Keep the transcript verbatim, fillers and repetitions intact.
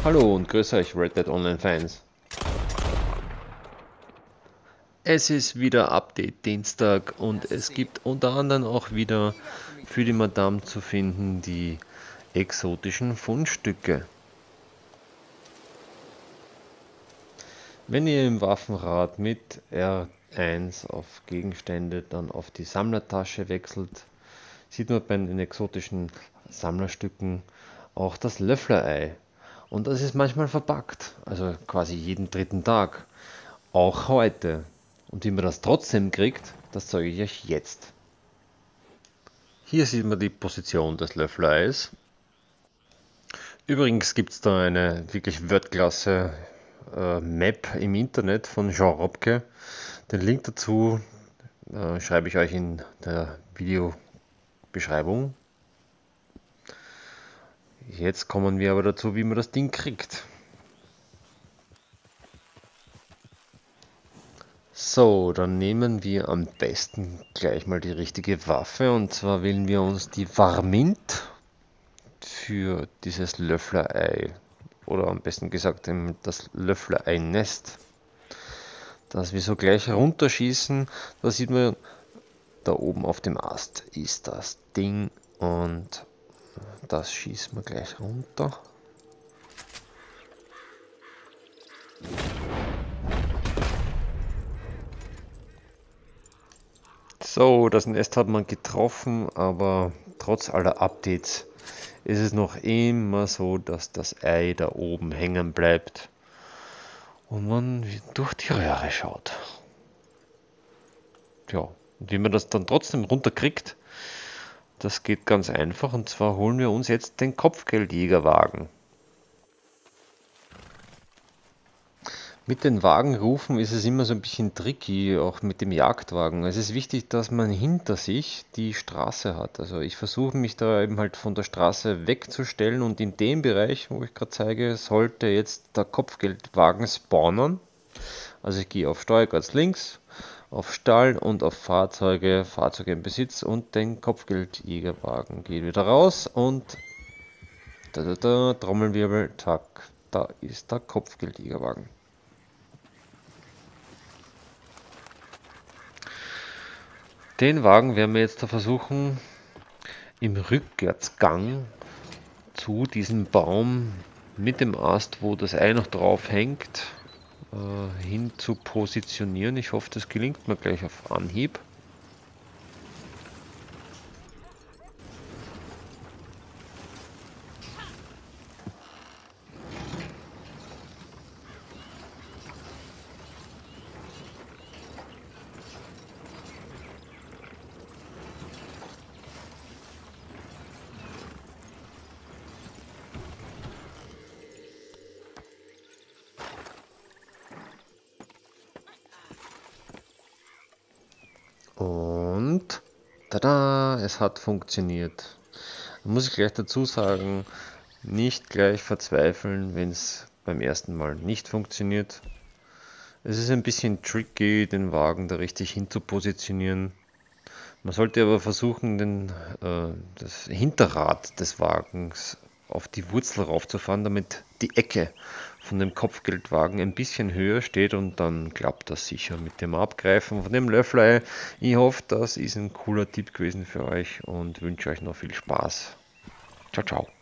Hallo und grüß euch Red Dead Online Fans. Es ist wieder Update Dienstag und es gibt unter anderem auch wieder für die Madame zu finden die exotischen Fundstücke. Wenn ihr im Waffenrad mit R eins auf Gegenstände dann auf die Sammlertasche wechselt, sieht man bei den exotischen Sammlerstücken auch das Löfflerei. Und das ist manchmal verpackt, also quasi jeden dritten Tag. Auch heute. Und wie man das trotzdem kriegt, das zeige ich euch jetzt. Hier sieht man die Position des Löffeleis. Übrigens gibt es da eine wirklich Weltklasse äh, Map im Internet von Jean Robke. Den Link dazu äh, schreibe ich euch in der Videobeschreibung. Jetzt kommen wir aber dazu, wie man das Ding kriegt. So, dann nehmen wir am besten gleich mal die richtige Waffe, und zwar wählen wir uns die Varmint für dieses Löfflerei, oder am besten gesagt das Löfflerei-Nest, das wir so gleich runterschießen. Da sieht man, da oben auf dem Ast ist das Ding und das schießen wir gleich runter. So, das Nest hat man getroffen, aber trotz aller Updates ist es noch immer so, dass das Ei da oben hängen bleibt und man durch die Röhre schaut. Ja, und wie man das dann trotzdem runterkriegt, das geht ganz einfach, und zwar holen wir uns jetzt den Kopfgeldjägerwagen. Mit den Wagenrufen ist es immer so ein bisschen tricky, auch mit dem Jagdwagen. Es ist wichtig, dass man hinter sich die Straße hat. Also ich versuche mich da eben halt von der Straße wegzustellen, und in dem Bereich, wo ich gerade zeige, sollte jetzt der Kopfgeldwagen spawnen. Also ich gehe auf Steuerkreuz links, auf Stall und auf Fahrzeuge, Fahrzeuge im Besitz und den Kopfgeldjägerwagen. Gehe wieder raus und da, da, da, Trommelwirbel, zack, da ist der Kopfgeldjägerwagen. Den Wagen werden wir jetzt da versuchen, im Rückwärtsgang zu diesem Baum mit dem Ast, wo das Ei noch drauf hängt, äh, hin zu positionieren. Ich hoffe, das gelingt mir gleich auf Anhieb. Und tada, es hat funktioniert. Da muss ich gleich dazu sagen, nicht gleich verzweifeln, wenn es beim ersten Mal nicht funktioniert. Es ist ein bisschen tricky, den Wagen da richtig hin zu positionieren. Man sollte aber versuchen, den, äh, das Hinterrad des Wagens auf die Wurzel raufzufahren, damit die Ecke von dem Kopfgeldwagen ein bisschen höher steht, und dann klappt das sicher mit dem Abgreifen von dem Löfflei. Ich hoffe, das ist ein cooler Tipp gewesen für euch und wünsche euch noch viel Spaß. Ciao, ciao.